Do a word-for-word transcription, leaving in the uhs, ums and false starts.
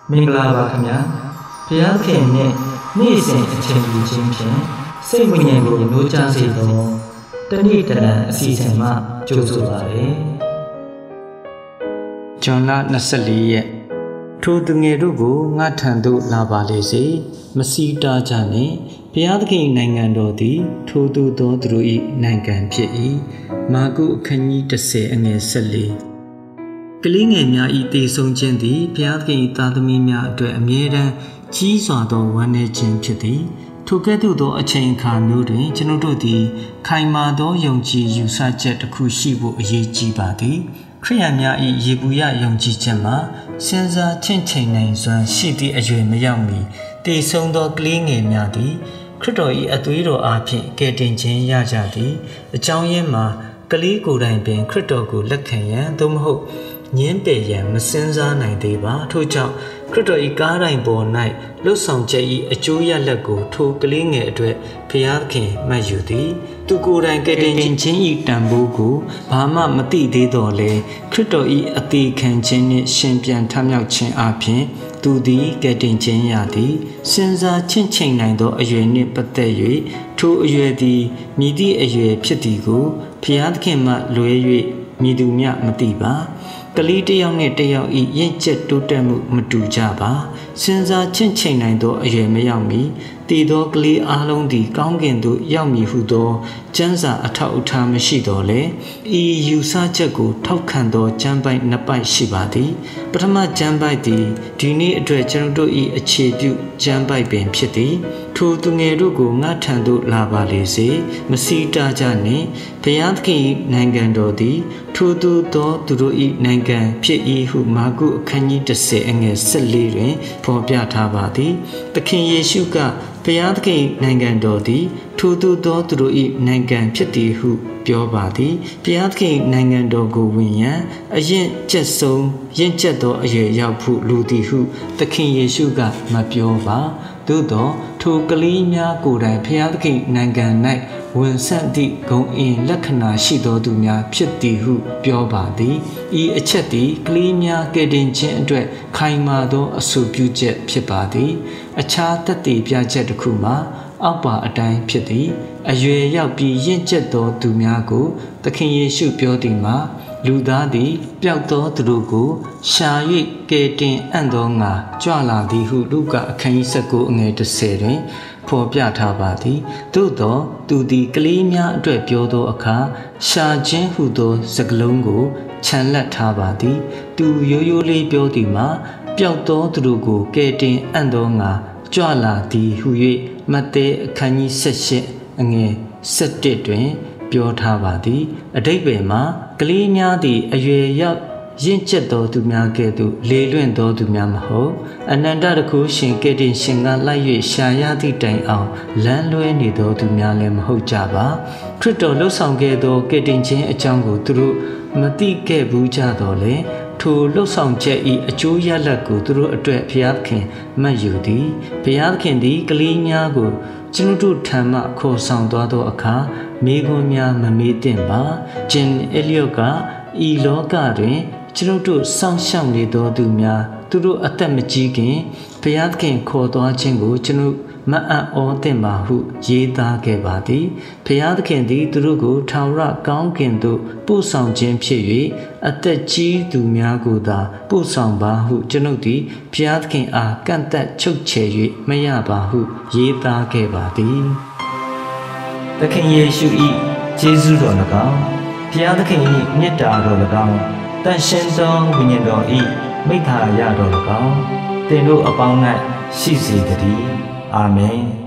မင်္ဂလာပါခင်ဗျာဘုရားခင်နဲ့နေ့စဉ်အချိန်ယူခြင်းဖြင့်စိတ်ဝိညာဉ်ကိုနှိုးချစေသောတနေ့တလံအစီအစဉ်မှကြိုဆိုပါရစေဇွန်လ၂၄ရက်ထိုသူငယ်တို့ကိုငါထံသို့လာပါလေစေမစီတာကြနှင့်ဘုရားသခင်နိုင်ငံတော်သည်ထိုသူသောသူတို့၏နိုင်ငံဖြစ်၏မာကုအခန်းကြီး၁၀အငယ်၁၄ကလေးငယ်များ၏တည်ဆုံခြင်းသည်ဘုရားသခင်၏သားသမီးများအတွက်အမြဲတမ်းကြီးစွာသောဝမ်းနည်းခြင်းဖြစ်သည်ထိုကဲ့သို့သောအချိန်အခါမျိုးတွင်ကျွန်ုပ်တို့သည်ခိုင်မာသောယုံကြည်ယူဆချက်တစ်ခုရှိဖို့အရေးကြီးပါသည်ခရိယန်များ၏ယေဘုယယုံကြည်ခြင်းမှာစဉ်းစားချင့်ချိန်နိုင်စွမ်းရှိသည့်အရွယ်မရောက်မီတည်ဆုံသောကလေးငယ်များသည်ခရစ်တော်၏အသွေးတော်အားဖြင့်ကယ်တင်ခြင်းရကြသည်အကြောင်းရင်းမှာကလေးကိုယ်တိုင်ပင်ခရစ်တော်ကိုလက်ခံရန်သို့မဟုတ်ညင်းပယ်ရန်မစင်စားနိုင်သေးပါထို့ကြောင့်ခရစ်တော်၏ကားတိုင်ပေါ်၌လှုပ်ဆောင်ချက်၏အကျိုးရလဒ်ကိုထိုကလေးငယ်အတွက်ဘုရားသခင်မှတ်ယူသည်သူကိုယ်တိုင်ကယ်တင်ခြင်း၏တန်ဖိုးကိုဘာမှမသိသေးတော့လေခရစ်တော်၏အသေးခံခြင်းနှင့်ရှင်ပြန်ထမြောက်ခြင်းအပြင်သူသည်ကယ်တင်ခြင်းရသည်စဉ်းစားချင့်ချိန်နိုင်သောအရွယ်နှင့်ပတ်သက်၍ထိုအရွယ်သည်မြည်သည့်အရွယ်ဖြစ်သည်ကိုဘုရားသခင်မှလွဲ၍မြည်သူမျှမသိပါကလေးတစ်ယောက်နဲ့တစ်ယောက်ဤရင့်ကျက်တိုးတက်မှုမတူကြပါစဉ်းစားချင့်ချိန်နိုင်သောအရွယ်မရောက်မီတည်သောကလေးအားလုံးသည်ကောင်းကင်သို့ရောက်မည်ဟုသောကျမ်းစာအထောက်အထားမရှိတော့လေဤယူဆချက်ကိုထောက်ခံသောကျမ်းပိုက်နှစ်ပိုက်ရှိပါသည်ပထမကျမ်းပိုက်သည်ဒီနေ့အတွက်ကျွန်တော်တို့၏အခြေပြုကျမ်းပိုက်ပင်ဖြစ်သည်ထိုသူငယ်တို့ကိုငါထံသို့လာပါလေစေမစီတာကြနှင့်ဘုရားသခင်၏နိုင်ငံတော်သည်ထိုသူသောသူတို့၏နိုင်ငံဖြစ်၏ဟုမာကုအခန်းကြီး၁၀အငယ်၁၄တွင်ဖော်ပြထားပါသည်သခင်ယေရှုကဘုရားသခင်နိုင်ငံတော်သည်ထိုသူသောသူတို့၏နိုင်ငံဖြစ်သည်ဟုပြောပါသည်ဘုရားသခင်နိုင်ငံတော်ကိုဝင်ရန်အရင်ကျက်ဆုံးရင့်ကျက်သောအရွယ်ရောက်ဖို့လူသည်ဟုသခင်ယေရှုကမပြောပါသို့သောထိုကလေးများကိုယ်တိုင်ဘုရားသခင်နိုင်ငံ၌ဝင်ဆက်သည့်ဂုဏ်အင်လက္ခဏာရှိသောသူများဖြစ်သည်ဟုပြောပါသည်ဤအချက်သည်ကလေးများကယ်တင်ခြင်းအတွက်ခိုင်မာသောအဆိုပြုချက်ဖြစ်ပါသည်အခြားသက်သေပြချက်တစ်ခုမှာအောက်ပါအတိုင်းဖြစ်သည်အရွယ်ရောက်ပြီးရင့်ကျက်သောသူများကိုသခင်ယေရှုပြောသည်မှာလူသားသည်ပျောက်သောသူတို့ကိုရှာ၍ကယ်တင်အံ့သောငါကြွလာသည်ဟုလုကာအခန်းကြီး၁၉အငယ်၁၀တွင်ဖော်ပြထားပါသည်သို့သောသူသည်ကလေးများအတွက်ပြောသောအခါရှာခြင်းဟုသောစကားလုံးကိုခြံလက်ထားပါသည်သူရိုးရိုးလေးပြောသည်မှာပျောက်သောသူတို့ကိုကယ်တင်အံ့သောငါကြွလာသည်ဟု၍မဿဲအခန်းကြီး၁၈အငယ်၁၁တွင်ပြောထားပါသည်အဓိပ္ပာယ်မှာကလေးများသည်အရွယ်ရောက်ရင့်ကျက်သောသူများကဲ့သို့လေလွင့်သောသူများမဟုတ်အနန္တတကုရှင်ကယ်တင်ရှင်ကလိုက်၍ရှာရသည့်တိုင်အောင်လမ်းလွဲနေသောသူများလည်းမဟုတ်ကြပါခရစ်တော်လှုပ်ဆောင်ခဲ့သောကယ်တင်ခြင်းအကြောင်းကိုသူတို့မသိခဲ့ဘူးကြတော့လေထိုလှုပ်ဆောင်ချက်၏အကျိုးရလဒ်ကိုသူတို့အတွက်ဘုရားသခင်မှတ်ယူသည်ဘုရားသခင်သည်ကလေးများကိုကျွန်ုပ်တို့ထံမှခေါ်ဆောင်သွားသောအခါမိခွန်းများမမေ့သင့်ပါဂျင်အလျော့ကဤလောကတွင်ကျွန်ုပ်တို့စောင့်ရှောက်နေသောသူများသူတို့အသက်မကြီးခင်ဘုရားသခင်ခေါ်သွားခြင်းကိုကျွန်ုပ်မအံ့ဩသင့်ပါဟုရေးသားခဲ့ပါသည်ဘုရားသခင်သည်သူတို့ကိုထာဝရကောင်းကင်သို့ပို့ဆောင်ခြင်းဖြစ်၍အသက်ကြီးသူများကိုသာပို့ဆောင်ပါဟုကျွန်ုပ်သည်ဘုရားသခင်အားကန့်သက်ချုပ်ချယ်၍မရပါဟုရေးသားခဲ့ပါသည်သခင်ယေရှု၏ကျေးဇူးတော်၎င်းဘုရားသခင်၏မေတ္တာတော်၎င်းတန်ရှင်းသောဝိညာဉ်တော်၏မိစ္ဆာရတော်၎င်းသင်တို့အပေါင်း၌ရှိစေတည်းအာမင်